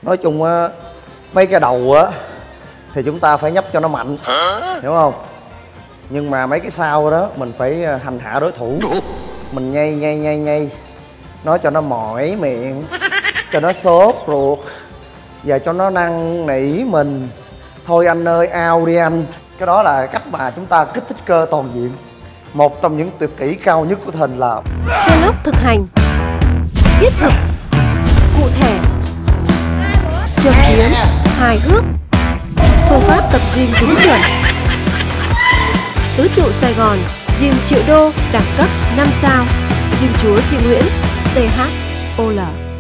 Nói chung á, mấy cái đầu á thì chúng ta phải nhấp cho nó mạnh, hiểu không? Nhưng mà mấy cái sau đó mình phải hành hạ đối thủ. Mình nhây nói cho nó mỏi miệng, cho nó sốt ruột và cho nó năn nỉ mình. Thôi anh ơi, ao đi anh. Cái đó là cách mà chúng ta kích thích cơ toàn diện. Một trong những tuyệt kỹ cao nhất của Thể Hình là Vlog thực hành, thiết thực, cụ thể, châm biếm, hài hước, phương pháp tập gym đúng chuẩn. Tứ trụ Sài Gòn, gym triệu đô, đẳng cấp 5 sao, gym chúa Duy Nguyễn, THOL.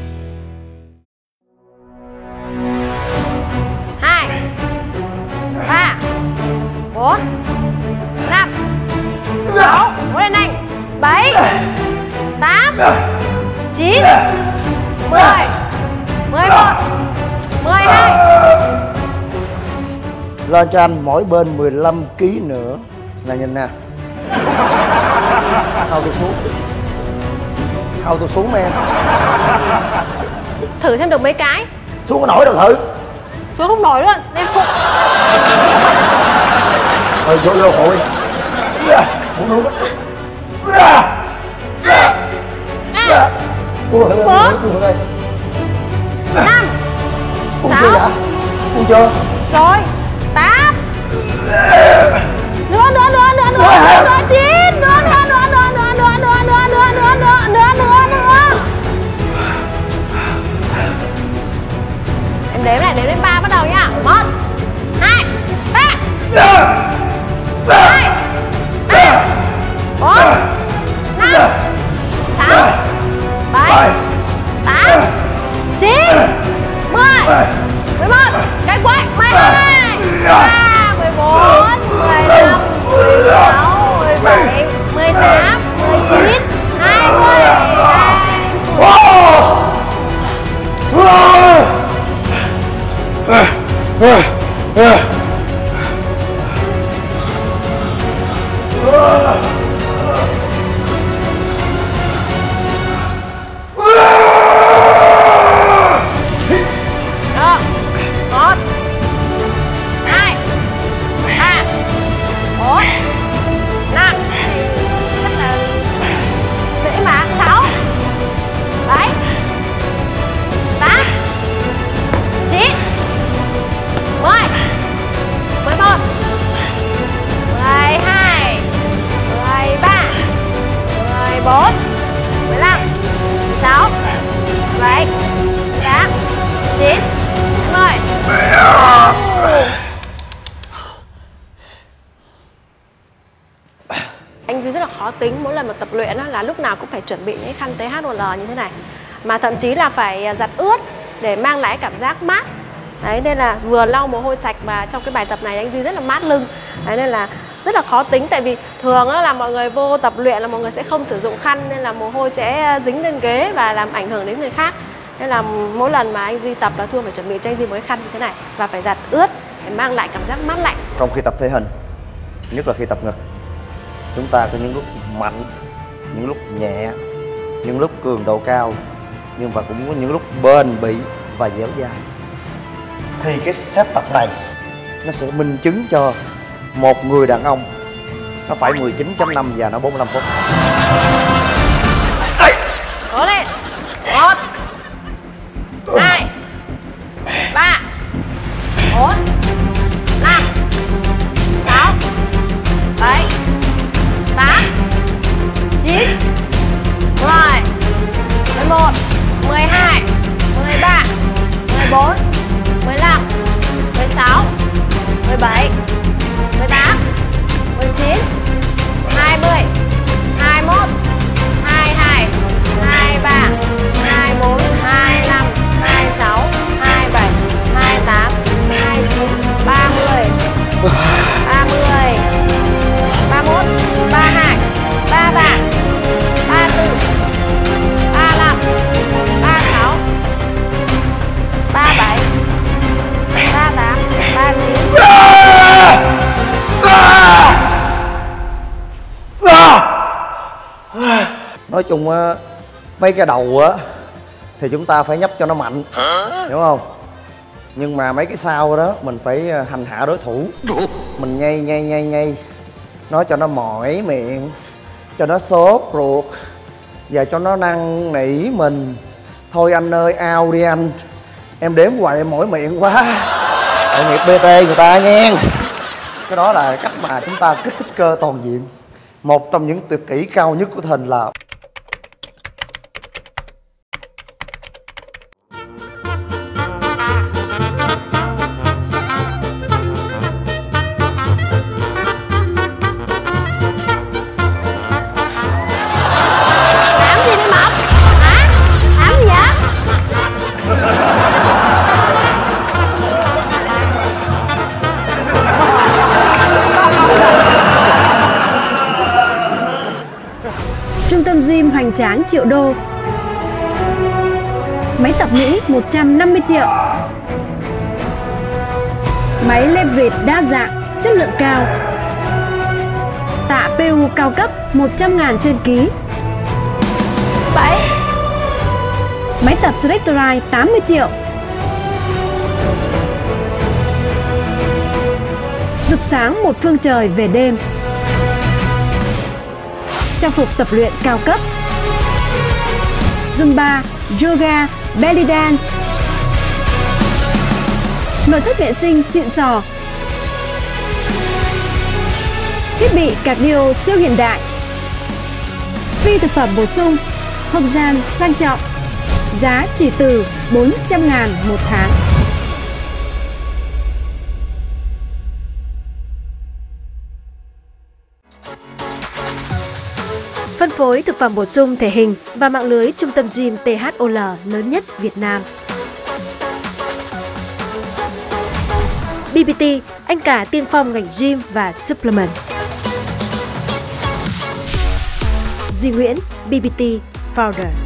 2 3 4 5 6, cố lên anh. 7 8 9 10 11 12. lên cho anh mỗi bên 15 kg nữa. Nè nhìn nè. Hao tôi xuống em. Thử xem được mấy cái. Xuống có nổi đâu thử. Xuống không nổi luôn. Em phụ. Thôi vô hội. Buông đây. 5 6 Buông chưa? rồi 8 nữa 9 nữa. Em đếm này, đếm đến 3 bắt đầu nha. 1 2 3 2 3 4 5 6 7 8 9 10 11. Cái quay 12 13 14 15 16 17 18 19 20. Anh Duy rất là khó tính, mỗi lần mà tập luyện là lúc nào cũng phải chuẩn bị những khăn THOL như thế này. Mà thậm chí là phải giặt ướt để mang lại cảm giác mát. Đấy, nên là vừa lau mồ hôi sạch và trong cái bài tập này anh Duy rất là mát lưng. Đấy, nên là rất là khó tính, tại vì thường là mọi người vô tập luyện là mọi người sẽ không sử dụng khăn, nên là mồ hôi sẽ dính lên ghế và làm ảnh hưởng đến người khác. Nên là mỗi lần mà anh Duy tập là Thương phải chuẩn bị cho anh Duy một cái khăn như thế này và phải giặt ướt để mang lại cảm giác mát lạnh. Trong khi tập thể hình, nhất là khi tập ngực, chúng ta có những lúc mạnh, những lúc nhẹ, những lúc cường độ cao, nhưng mà cũng có những lúc bền bỉ và dẻo dai. Thì cái set tập này nó sẽ minh chứng cho một người đàn ông nó phải 19.5 và nó 45 phút. Cố lên. 1 2 3 4 5 6 7 8 9 10 11 12 13 14 15 16 17 18 19 20 21 22 23 24 25 26 27 28 29 30 30 31 32 33 34 35 36 37 38 39. Nói chung á, mấy cái đầu á thì chúng ta phải nhấp cho nó mạnh, hiểu không? Nhưng mà mấy cái sau đó mình phải hành hạ đối thủ. Mình nhây nói cho nó mỏi miệng, cho nó sốt ruột và cho nó năn nỉ mình. Thôi anh ơi, ao đi anh, em đếm hoài em mỏi miệng quá. Tội nghiệp BT người ta nghe. Cái đó là cách mà chúng ta kích thích cơ toàn diện. Một trong những tuyệt kỹ cao nhất của Thìn là Trung tâm gym hoành tráng triệu đô. Máy tập Mỹ 150 triệu. Máy leverage đa dạng, chất lượng cao. Tạ PU cao cấp 100.000 trên ký. 7. Máy tập Selectorite 80 triệu. Rực sáng một phương trời về đêm. Trang phục tập luyện cao cấp. Zumba, yoga, belly dance. Nội thất vệ sinh xịn sò. Thiết bị cardio siêu hiện đại. Phi thực phẩm bổ sung, không gian sang trọng. Giá chỉ từ 400.000 một tháng. Phân phối thực phẩm bổ sung thể hình và mạng lưới trung tâm gym THOL lớn nhất Việt Nam. BBT, anh cả tiên phong ngành gym và supplement. Duy Nguyễn, BBT Founder.